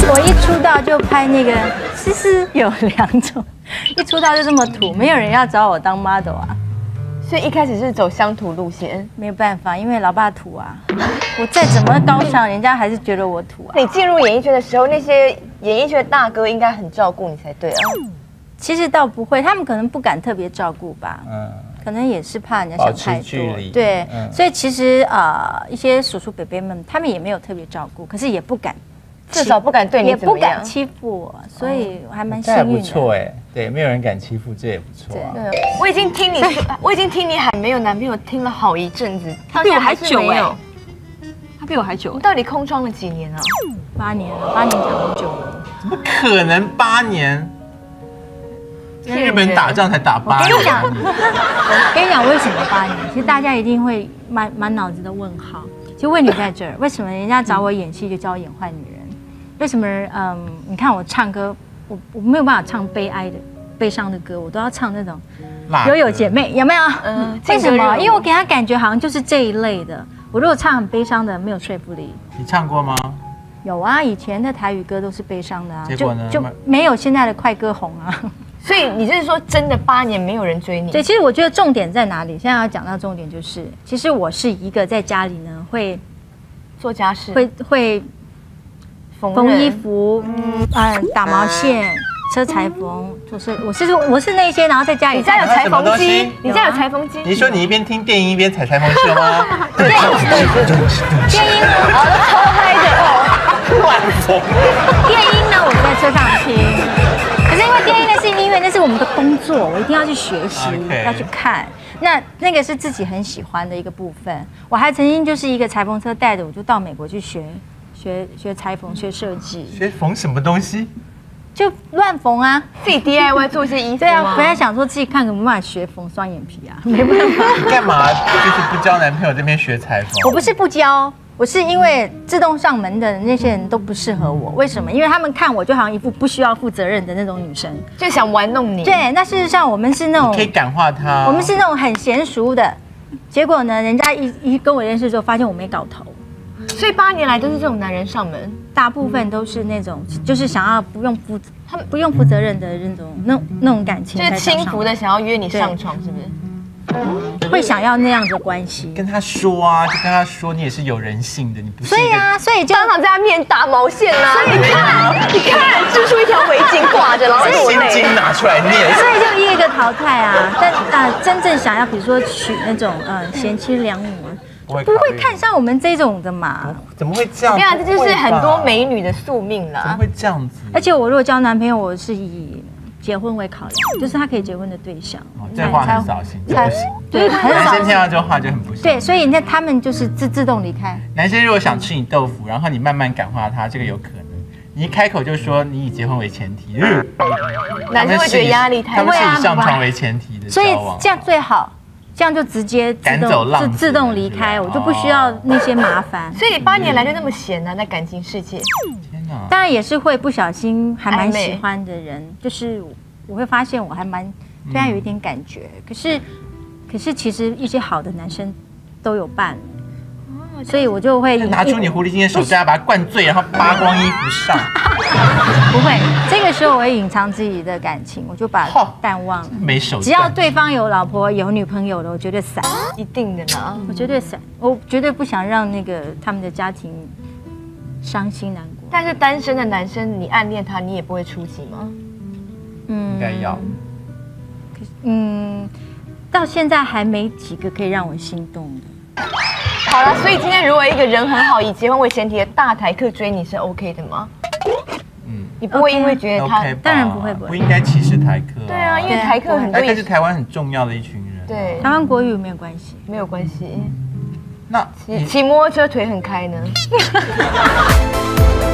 我一出道就拍那个，其实有2种，一出道就这么土，没有人要找我当 model 啊。 所以一开始是走乡土路线， 没有办法，因为老爸土啊，我再怎么高尚，人家还是觉得我土啊。 你进入演艺圈的时候，那些演艺圈的大哥应该很照顾你才对啊。 其实倒不会，他们可能不敢特别照顾吧。可能也是怕人家想太多，对，所以其实一些叔叔伯伯们，他们也没有特别照顾，可是也不敢， 至少不敢对你怎么样， 也不敢欺负我，所以我还蛮幸运的。 这还不错哎，对，没有人敢欺负，这也不错啊。 对，我已经听你还没有男朋友听了好一阵子， 他比我还久哎，他比我还久。 你到底空窗了几年啊 ？8年了，8年讲很久了。 怎么可能8年？跟日本打仗才打8年。 我跟你讲为什么8年？其实大家一定会满脑子的问号。其实问题在这儿，为什么人家找我演戏就叫我演坏女人？为什么？你看我唱歌，我没有办法唱悲伤的歌，我都要唱那种有姐妹，有没有？为什么？因为我给他感觉好像就是这一类的。我如果唱很悲伤的，没有说服力。 你唱过吗？ 有啊，以前的台语歌都是悲伤的啊， 结果呢？ 就没有现在的快歌红啊。 所以你是说真的8年没有人追你？ 对，其实我觉得重点在哪里？现在要讲到重点就是，其实我是一个在家里呢会做家事， 会缝衣服，打毛线、车裁缝，就是我是那些，然后在家里。 你家有裁缝机？你家有裁缝机？ 你说你一边听电音一边踩裁缝车吗？ 对，电音超嗨的乱缝。 电音呢，我在车上听。可是因为电音那是音乐，那是我们的工作，我一定要去学习，要去看。那个是自己很喜欢的一个部分。我还曾经就是一个裁缝车带着我就到美国去学裁缝、学设计。 学缝什么东西？ 就乱缝啊， 自己 DIY 做一些衣服。 对啊，本来想说自己看有没有办法学缝双眼皮啊，没办法。 你干嘛就是不交男朋友这边学裁缝？ 我不是不交。我是因为自动上门的那些人都不适合我，为什么？因为他们看我就好像一副不需要负责任的那种女生， 就想玩弄你。 对，那事实上我们是那种可以感化他， 我们是那种很娴熟的。结果呢，人家一跟我认識之后，发现我没搞头。 所以8年来都是这种男人上门， 大部分都是那种就是想要不用负责任的那种感情， 就是轻浮的想要约你上床，是不是？ 会想要那样的关系， 跟他说啊，就跟他说你也是有人性的，你不是。 所以啊，所以就当场在他面前打毛线啊！你看，织出一条围巾挂着，然后心经拿出来念， 所以就一个淘汰啊。但真正想要，比如说娶那种贤妻良母，不会看上我们这种的嘛？ 怎么会这样？ 对啊，这就是很多美女的宿命啦。 怎么会这样子？ 而且我如果交男朋友，我是以结婚为考量，就是他可以结婚的对象。 这话很扫兴，就不行。 对， 男生听到这话就很不行。 对，所以那他们就是自动离开。 男生如果想吃你豆腐，然后你慢慢感化他，这个有可能。你一开口就说你以结婚为前提， 男生会觉得压力太大。 他们是以上床为前提的交往， 所以这样最好。这样就直接自动离开，我就不需要那些麻烦。 所以你8年来就那么闲啊，在感情世界。 天哪！ 当然也是会不小心还蛮喜欢的人，就是我会发现我还蛮对他有一点感觉。可是其实一些好的男生都有伴，所以我就会拿出你狐狸精的手杖，把他灌醉，然后扒光衣服上。 不会，这个时候我会隐藏自己的感情，我就把淡忘了。 没手， 只要对方有老婆有女朋友了，我绝对散。 一定的啦， 我绝对散，我绝对不想让他们的家庭伤心难过。 但是单身的男生，你暗恋他，你也不会出击吗？ 应该要。 到现在还没几个可以让我心动的。 好了，所以今天如果一个人很好，以结婚为前提的大台客追你是 OK 的吗？你不会因为觉得他， 当然不会， 不应该歧视台客。 对啊，因为台客很多， 台客是台湾很重要的一群人。 对， 台湾国语没有关系， 没有关系。 那骑摩托车腿很开呢？